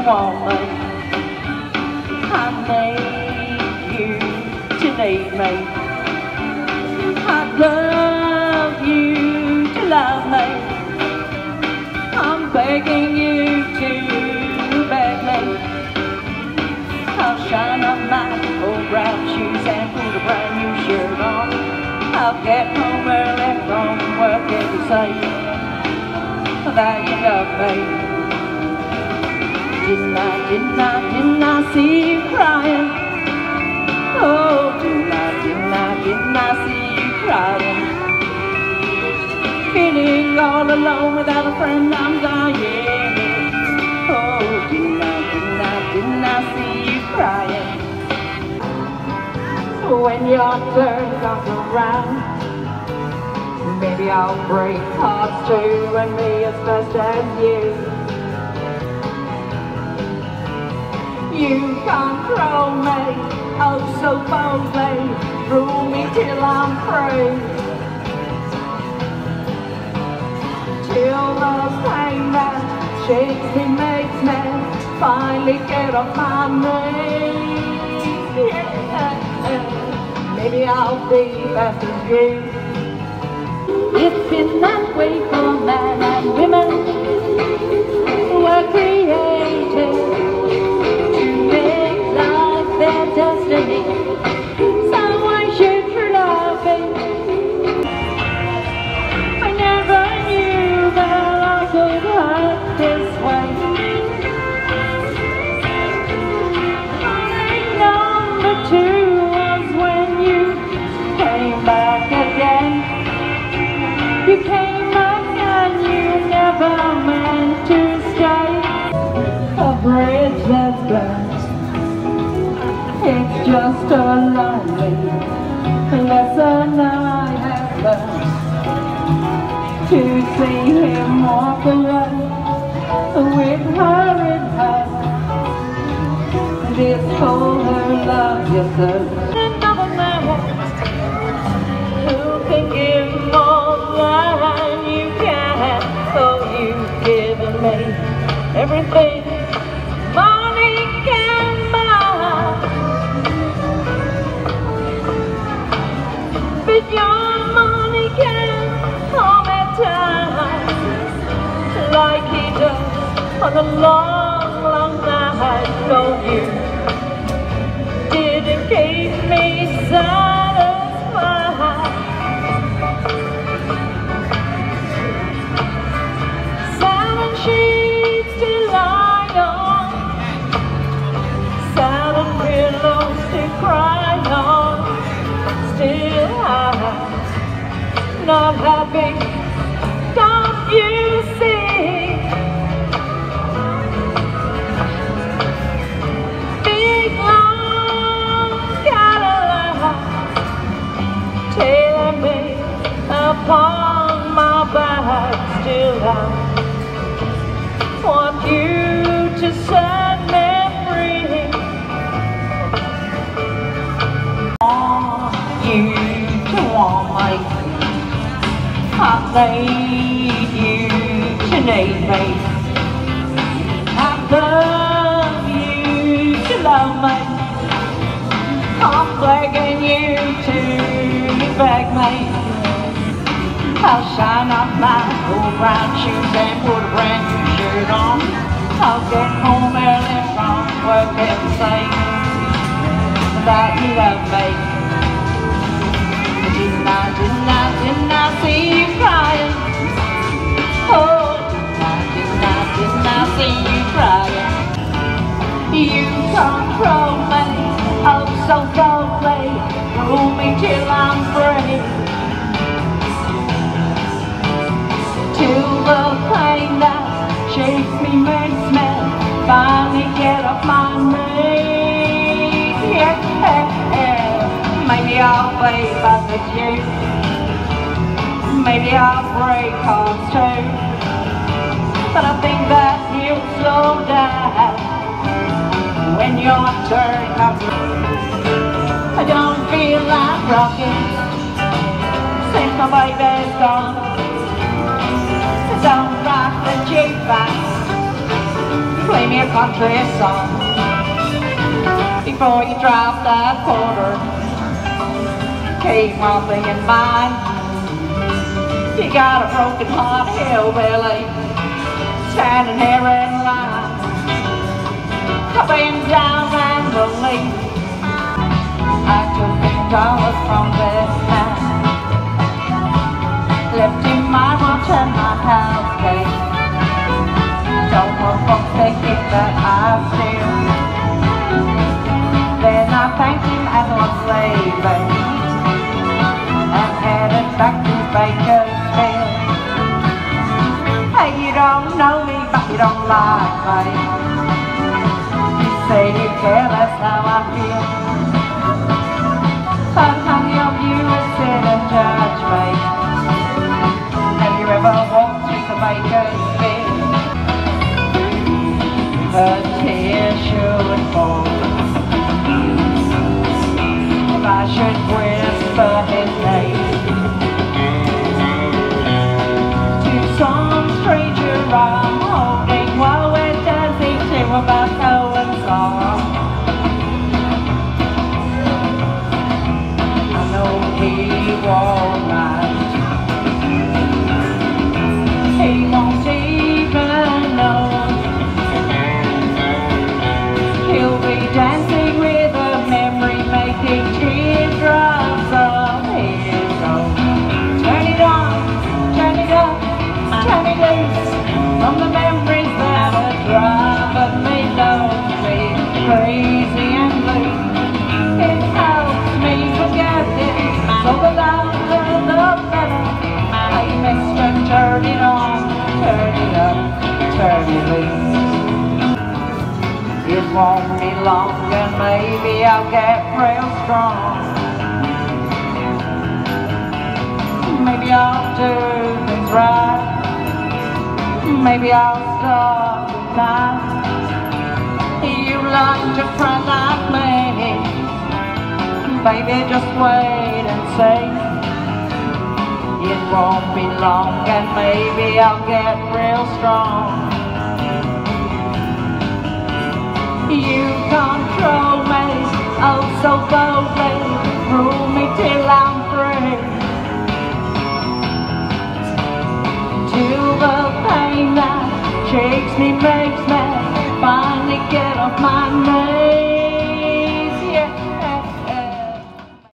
want me. I need you to need me. I'd love you to love me. I'm begging you to beg me. I'll shine up my old brown shoes and put a brand new shirt on. I'll get home early from work and you say that you love me. Didn't I see you crying? Oh, didn't I see you crying? Feeling all alone without a friend, I'm dying. Oh, didn't I see you crying? When your turn comes around, maybe I'll break hearts too and be as best as you. You control me, oh so boldly, rule me till I'm free. Till the pain that shakes me makes me finally get off my knees. Yeah. Maybe I'll be fast as you. It's been that way for men and women who were created to make life their destiny. So why should true love be? I never knew that I could hurt this way. Only number two was when you came back again. You came back and you never meant to stay. A bridge that's burnt, it's just a lonely lesson I have learned. To see him walk away with her in her, this told her love yourself. Another man who can give more than you can. Oh, you've given me everything money can buy, but your money can't hold me tight like he does on the long, long night. No, you didn't keep me satisfied. Silent sheets to lie on, silent pillows to cry on. Still I'm not happy, don't you see? Big long Cadillac tear me upon my back. Still I want you to set me free. You to want me, I need you to need me. I love you to love me. I'm begging you to beg me. I'll shine up my old brown shoes and put a brand new shirt on. I'll get home early from work and say that you love me. Didn't I see you crying? Oh, didn't I see you crying? You control me, oh so boldly, rule me till I'm free. Till the pain that shakes me makes me finally get off my knees. Yeah, maybe I'll be fast as you. Maybe I'll break hearts too, but I think that you'll slow down when your turn comes. I don't feel like rocking since my baby's gone. Don't rock the jukebox, play me a country song before you drop that quarter. Keep one thing in mind, you got a broken heart hillbilly standing here in line. I've been down and believe I took $50 from this man, left him my watch and my house gate. Don't want folks thinking that I steal. Then I thanked him as I was leaving and headed back to Bakersfield. Hey, you don't know me, but you don't like me. You say you care, that's how I feel. But honey, of you is sit and judge me. Have you ever walked to Bakersfield? A tear should fall if I should whisper his name to some stranger I'm holding while we're dancing to a Busking song. I know he won't mind, he won't even know. He'll be dancing with a memory, making teardrops of his own. Turn it on, turn it up, turn it loose from the memories that are driving me lonely, crazy and blue. It helps me forget it, so the louder the better. Hey mister, turn it on, turn it up, turn it loose. It won't be long and maybe I'll get real strong. Maybe I'll do things right. Maybe I'll start tonight. You like to cry like me. Baby, just wait and see. It won't be long and maybe I'll get real strong. You control me, oh so boldly, rule me till I'm free. Till the pain that shakes me makes me finally get off my knees.